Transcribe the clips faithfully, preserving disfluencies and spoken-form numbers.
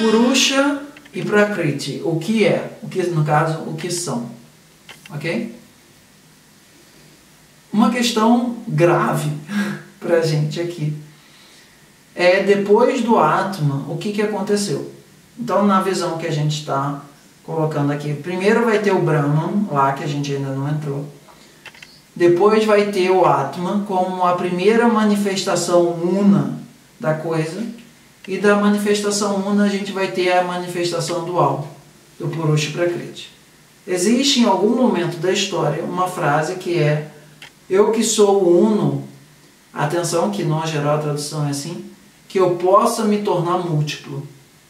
Purusha e Prakriti, o que é? O que, no caso, o que são? Ok? Uma questão grave para a gente aqui é, depois do Atma, o que, que aconteceu? Então, na visão que a gente está colocando aqui, primeiro vai ter o Brahman, lá que a gente ainda não entrou. Depois vai ter o Atma como a primeira manifestação una da coisa. E da manifestação una a gente vai ter a manifestação dual, do Purusha e Prakriti. Existe em algum momento da história uma frase que é: eu que sou o uno, atenção que no geral a tradução é assim, que eu possa me tornar múltiplo.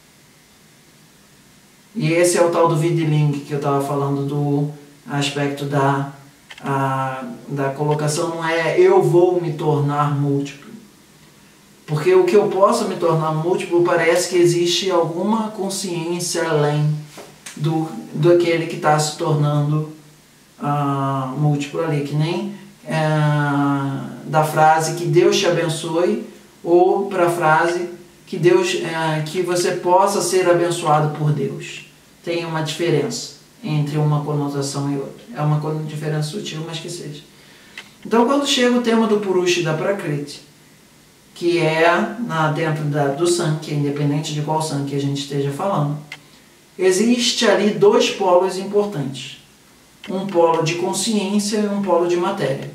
E esse é o tal do Vidling que eu estava falando, do aspecto da, a, da colocação, não é eu vou me tornar múltiplo. Porque o que eu possa me tornar múltiplo parece que existe alguma consciência além do, do aquele que está se tornando uh, múltiplo ali, que nem uh, da frase que Deus te abençoe, ou para a frase que, Deus, uh, que você possa ser abençoado por Deus. Tem uma diferença entre uma conotação e outra. É uma diferença sutil, mas que seja. Então, quando chega o tema do Purusha e da Prakriti, que é na, dentro da, do Sankhya, independente de qual Sankhya a gente esteja falando, existe ali dois polos importantes. Um polo de consciência e um polo de matéria.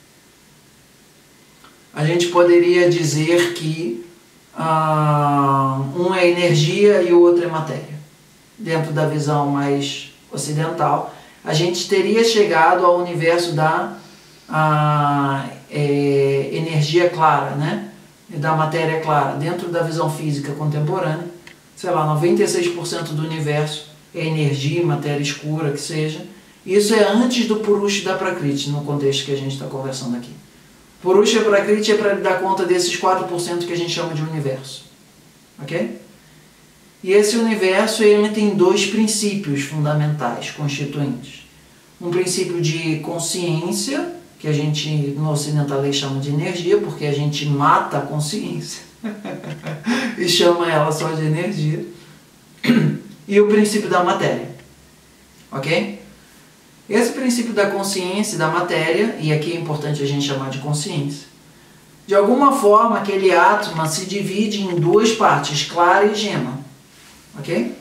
A gente poderia dizer que ah, um é energia e o outro é matéria. Dentro da visão mais ocidental, a gente teria chegado ao universo da ah, é, energia clara, né? Da matéria clara. Dentro da visão física contemporânea, sei lá, noventa e seis por cento do universo é energia, matéria escura, que seja. Isso é antes do Purusha e da Prakriti, no contexto que a gente está conversando aqui. Purusha e Prakriti é para dar conta desses quatro por cento que a gente chama de universo. Ok? E esse universo ele tem dois princípios fundamentais, constituintes. Um princípio de consciência, que a gente no ocidentalês chama de energia, porque a gente mata a consciência e chama ela só de energia. E o princípio da matéria. Ok? Esse princípio da consciência e da matéria, e aqui é importante a gente chamar de consciência, de alguma forma aquele átomo se divide em duas partes, clara e gema. Ok?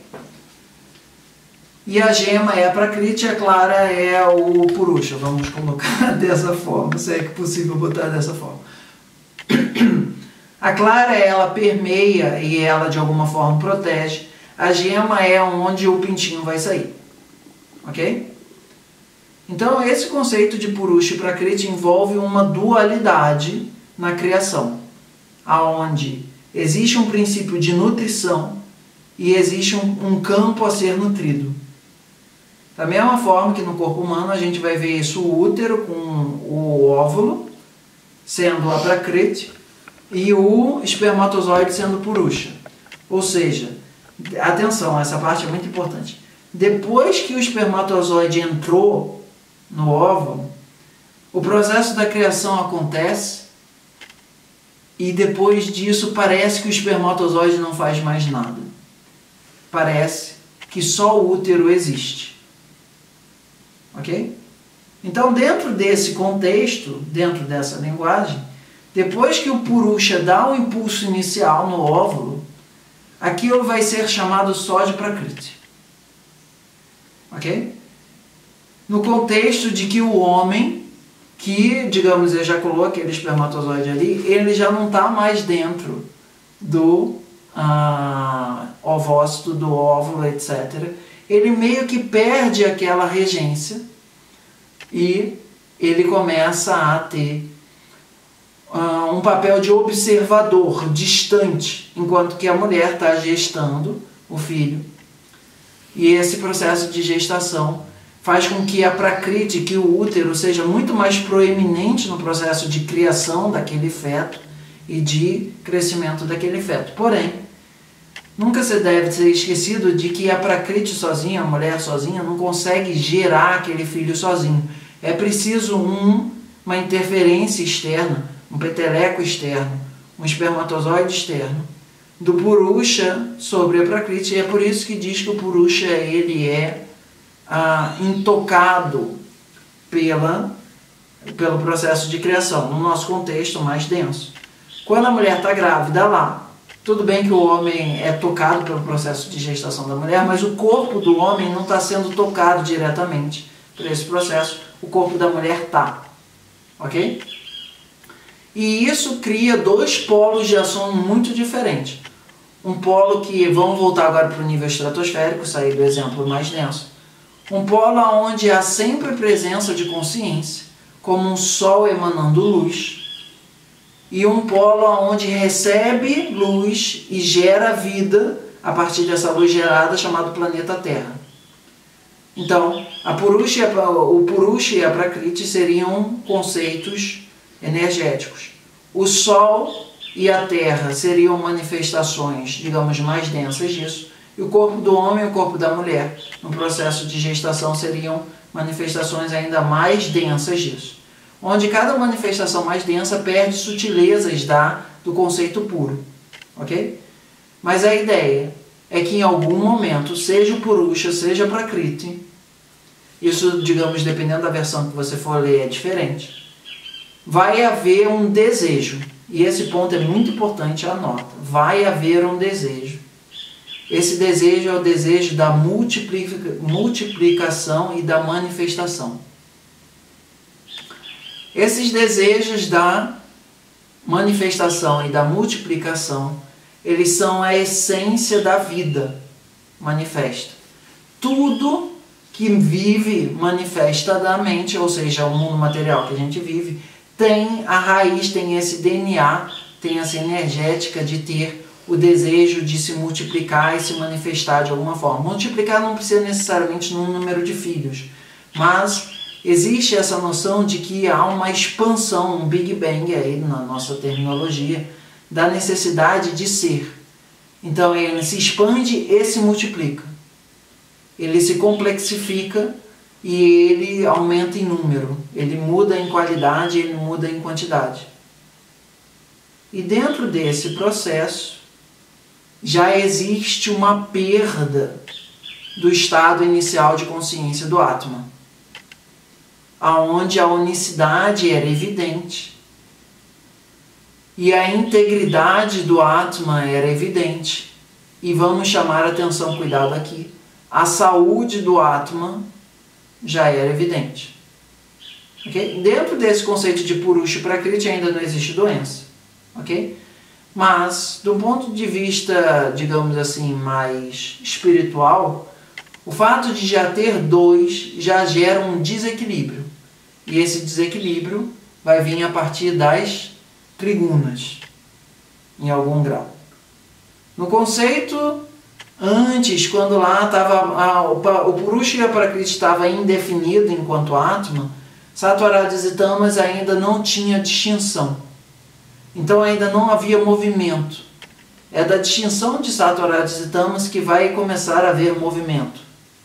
E a gema é a Prakriti, a clara é o Purusha, vamos colocar dessa forma, se é que possível botar dessa forma. A clara, ela permeia e ela de alguma forma protege. A gema é onde o pintinho vai sair. Ok? Então esse conceito de Purusha e Prakriti envolve uma dualidade na criação, aonde existe um princípio de nutrição e existe um, um campo a ser nutrido. Da mesma forma que no corpo humano a gente vai ver isso, o útero com o óvulo sendo a Prakriti e o espermatozoide sendo Purusha. Ou seja, atenção, essa parte é muito importante. Depois que o espermatozoide entrou no óvulo, o processo da criação acontece e depois disso parece que o espermatozoide não faz mais nada. Parece que só o útero existe. Ok? Então, dentro desse contexto, dentro dessa linguagem, depois que o Purusha dá o impulso inicial no óvulo, aquilo vai ser chamado só de Prakriti. Ok? No contexto de que o homem, que, digamos, ejaculou aquele espermatozoide ali, ele já não está mais dentro do ah, ovócito, do óvulo, etcétera. Ele meio que perde aquela regência e ele começa a ter uh, um papel de observador, distante, enquanto que a mulher está gestando o filho. E esse processo de gestação faz com que a Prakriti, que o útero, seja muito mais proeminente no processo de criação daquele feto e de crescimento daquele feto. Porém, nunca se deve ser esquecido de que a Prakriti sozinha, a mulher sozinha, não consegue gerar aquele filho sozinho. É preciso um, uma interferência externa, um peteleco externo, um espermatozoide externo, do Purusha sobre a Prakriti, e é por isso que diz que o Purusha ele é ah, intocado pela, pelo processo de criação, no nosso contexto mais denso. Quando a mulher está grávida lá, tudo bem que o homem é tocado pelo processo de gestação da mulher, mas o corpo do homem não está sendo tocado diretamente por esse processo, o corpo da mulher está, ok? E isso cria dois polos de ação muito diferentes. Um polo que, vamos voltar agora para o nível estratosférico, sair do exemplo mais denso. Um polo onde há sempre presença de consciência, como um sol emanando luz, e um polo onde recebe luz e gera vida a partir dessa luz gerada, chamado planeta Terra. Então, a Purusha, o Purusha e a Prakriti seriam conceitos energéticos. O Sol e a Terra seriam manifestações, digamos, mais densas disso. E o corpo do homem e o corpo da mulher, no processo de gestação, seriam manifestações ainda mais densas disso. Onde cada manifestação mais densa perde sutilezas da, do conceito puro. Ok? Mas a ideia é que em algum momento, seja o Purusha, seja a Prakriti, isso, digamos, dependendo da versão que você for ler, é diferente, vai haver um desejo. E esse ponto é muito importante, anota. Vai haver um desejo. Esse desejo é o desejo da multiplica, multiplicação e da manifestação. Esses desejos da manifestação e da multiplicação, eles são a essência da vida manifesta. Tudo que vive manifestadamente, ou seja, o mundo material que a gente vive, tem a raiz, tem esse D N A, tem essa energética de ter o desejo de se multiplicar e se manifestar de alguma forma. Multiplicar não precisa necessariamente num número de filhos, mas existe essa noção de que há uma expansão, um Big Bang aí na nossa terminologia, da necessidade de ser. Então ele se expande e se multiplica. Ele se complexifica e ele aumenta em número. Ele muda em qualidade, ele muda em quantidade. E dentro desse processo já existe uma perda do estado inicial de consciência do Atman, aonde a unicidade era evidente e a integridade do Atman era evidente. E vamos chamar a atenção, cuidado aqui, a saúde do Atman já era evidente. Okay? Dentro desse conceito de Purusha e Prakriti ainda não existe doença. Okay? Mas, do ponto de vista, digamos assim, mais espiritual, o fato de já ter dois já gera um desequilíbrio. E esse desequilíbrio vai vir a partir das trigunas, em algum grau. No conceito, antes, quando lá estava o Purusha e a Prakriti estava indefinido enquanto Atman, Sattvaradis e Tamas ainda não tinha distinção. Então ainda não havia movimento. É da distinção de Sattvaradis e Tamas que vai começar a haver movimento.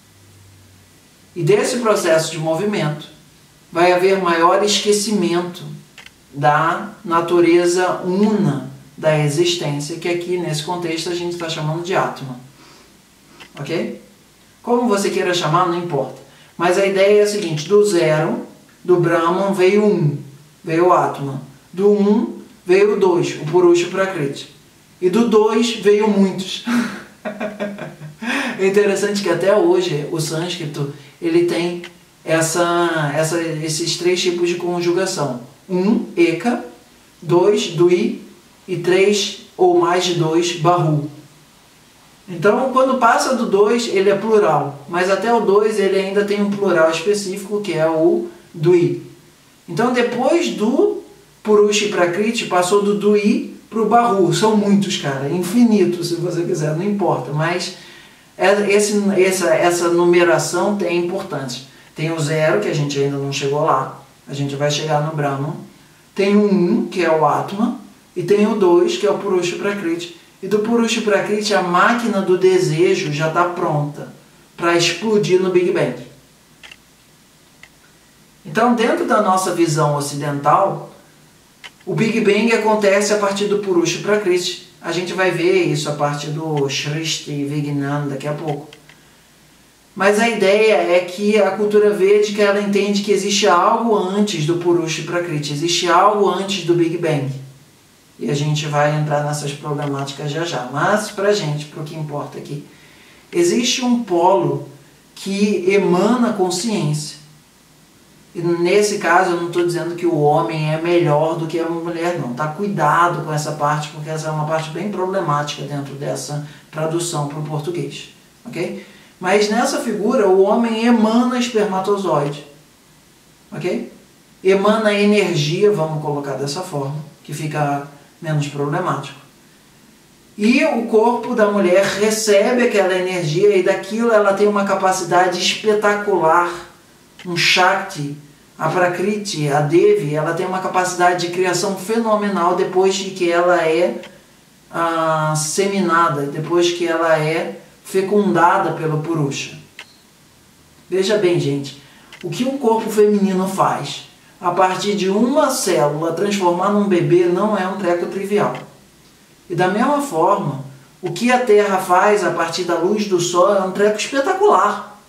E desse processo de movimento vai haver maior esquecimento da natureza una da existência, que aqui nesse contexto a gente está chamando de Atman. Ok? Como você queira chamar, não importa. Mas a ideia é a seguinte: do zero, do Brahman veio um, veio o Atman. Do um veio o dois, o Purusha e Prakriti. E do dois veio muitos. É interessante que até hoje o sânscrito ele tem essa, essa, esses três tipos de conjugação. Um, eka, dois, dui, e três ou mais de dois, bahu. Então, quando passa do dois, ele é plural. Mas até o dois ele ainda tem um plural específico, que é o dui. Então, depois do Purusha e Prakriti, passou do dui para o bahu. São muitos, cara. Infinito, se você quiser, não importa. Mas esse, essa, essa numeração tem importância. Tem o zero, que a gente ainda não chegou lá. A gente vai chegar no Brahman. Tem o um, que é o Atman. E tem o dois, que é o Purusha e Prakriti. E do Purusha e Prakriti, a máquina do desejo já está pronta para explodir no Big Bang. Então, dentro da nossa visão ocidental, o Big Bang acontece a partir do Purusha e Prakriti. a gente vai ver isso a partir do Shrishti Vignan daqui a pouco. Mas a ideia é que a cultura védica ela entende que existe algo antes do Purusha e Prakriti, existe algo antes do Big Bang. E a gente vai entrar nessas problemáticas já já. Mas para a gente, para o que importa aqui, existe um polo que emana consciência. E nesse caso eu não estou dizendo que o homem é melhor do que a mulher, não. Tá? Cuidado com essa parte, porque essa é uma parte bem problemática dentro dessa tradução para o português. Ok? Mas nessa figura o homem emana espermatozoide. Ok? Emana energia, vamos colocar dessa forma, que fica menos problemático. E o corpo da mulher recebe aquela energia e daquilo ela tem uma capacidade espetacular, um Shakti, a Prakriti, a Devi, ela tem uma capacidade de criação fenomenal depois de que ela é ah, seminada, depois que ela é fecundada pelo Purusha. Veja bem, gente, o que um corpo feminino faz a partir de uma célula transformar num bebê não é um treco trivial. E da mesma forma, o que a Terra faz a partir da luz do Sol é um treco espetacular.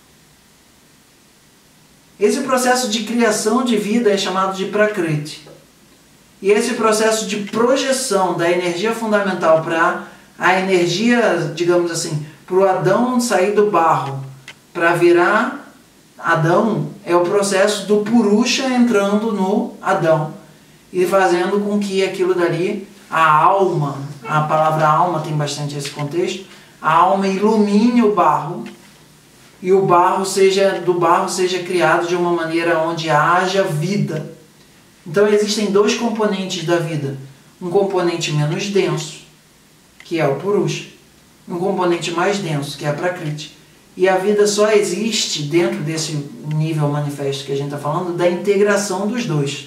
Esse processo de criação de vida é chamado de Prakriti. E esse processo de projeção da energia fundamental para a energia, digamos assim, para o Adão sair do barro para virar Adão, é o processo do Purusha entrando no Adão e fazendo com que aquilo dali, a alma, a palavra alma tem bastante esse contexto, a alma ilumine o barro e o barro seja, do barro seja criado de uma maneira onde haja vida. Então existem dois componentes da vida, um componente menos denso, que é o Purusha, um componente mais denso, que é a Prakriti. E a vida só existe dentro desse nível manifesto que a gente está falando, da integração dos dois.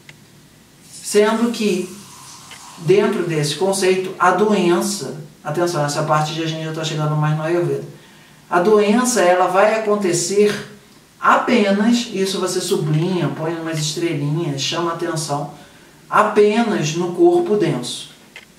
Sendo que, dentro desse conceito, a doença, atenção, essa parte a gente já está chegando mais no Ayurveda, a doença ela vai acontecer apenas, isso você sublinha, põe umas estrelinhas, chama atenção, apenas no corpo denso.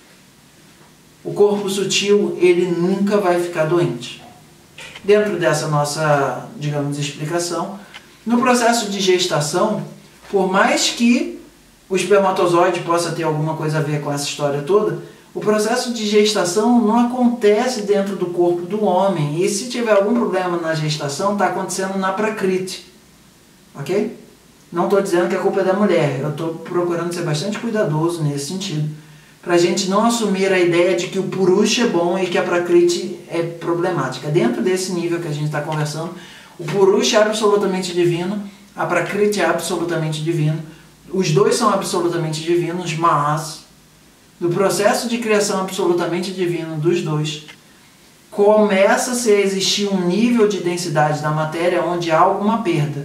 O corpo sutil, ele nunca vai ficar doente. Dentro dessa nossa, digamos, explicação, no processo de gestação, por mais que o espermatozoide possa ter alguma coisa a ver com essa história toda, o processo de gestação não acontece dentro do corpo do homem. E se tiver algum problema na gestação, está acontecendo na Prakriti. Ok? Não estou dizendo que a culpa é da mulher, eu estou procurando ser bastante cuidadoso nesse sentido, para a gente não assumir a ideia de que o Purusha é bom e que a Prakriti é problemática. Dentro desse nível que a gente está conversando, o Purusha é absolutamente divino, a Prakriti é absolutamente divino, os dois são absolutamente divinos, mas no processo de criação absolutamente divino dos dois, começa-se a existir um nível de densidade da matéria onde há alguma perda.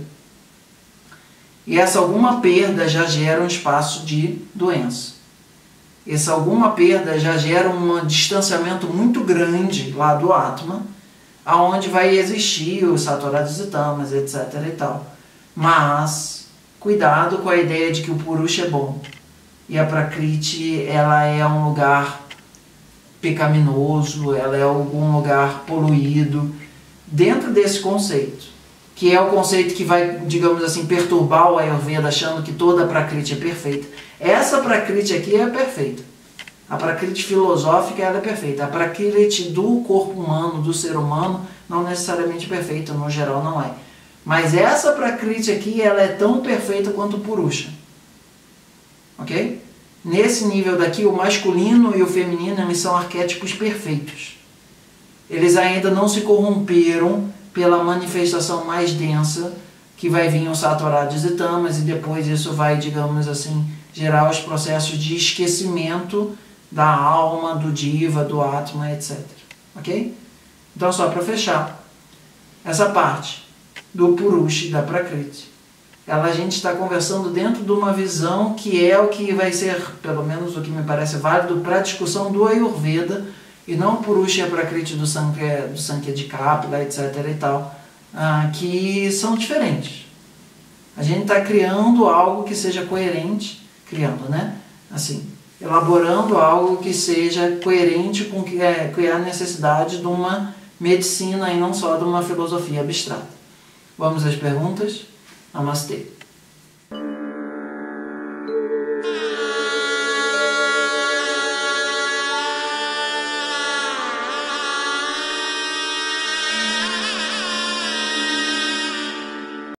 E essa alguma perda já gera um espaço de doença. Essa alguma perda já gera um distanciamento muito grande lá do Atma, aonde vai existir os Satorajas e Tamas, etc e tal. Mas, cuidado com a ideia de que o Purusha é bom. E a Prakriti, ela é um lugar pecaminoso, ela é algum lugar poluído. Dentro desse conceito, que é o conceito que vai, digamos assim, perturbar o Ayurveda, achando que toda a Prakriti é perfeita. Essa Prakriti aqui é perfeita. A Prakriti filosófica ela é perfeita. A Prakriti do corpo humano, do ser humano, não necessariamente perfeita, no geral não é. Mas essa Prakriti aqui, ela é tão perfeita quanto o Purusha. Ok? Nesse nível daqui, o masculino e o feminino eles são arquétipos perfeitos. Eles ainda não se corromperam pela manifestação mais densa, que vai vir os Satorajas e Tamas, e depois isso vai, digamos assim, gerar os processos de esquecimento da alma, do Diva, do Atma, etcétera. Ok? Então, só para fechar, essa parte do Purusha e da Prakriti, ela a gente está conversando dentro de uma visão que é o que vai ser, pelo menos o que me parece válido, para a discussão do Ayurveda, e não o Purusha e a Prakriti do Sankhya, do Sankhya de Kapila, etcétera e tal, ah, que são diferentes. A gente está criando algo que seja coerente, criando, né? Assim, elaborando algo que seja coerente com que é, que é a necessidade de uma medicina e não só de uma filosofia abstrata. Vamos às perguntas? Namastê.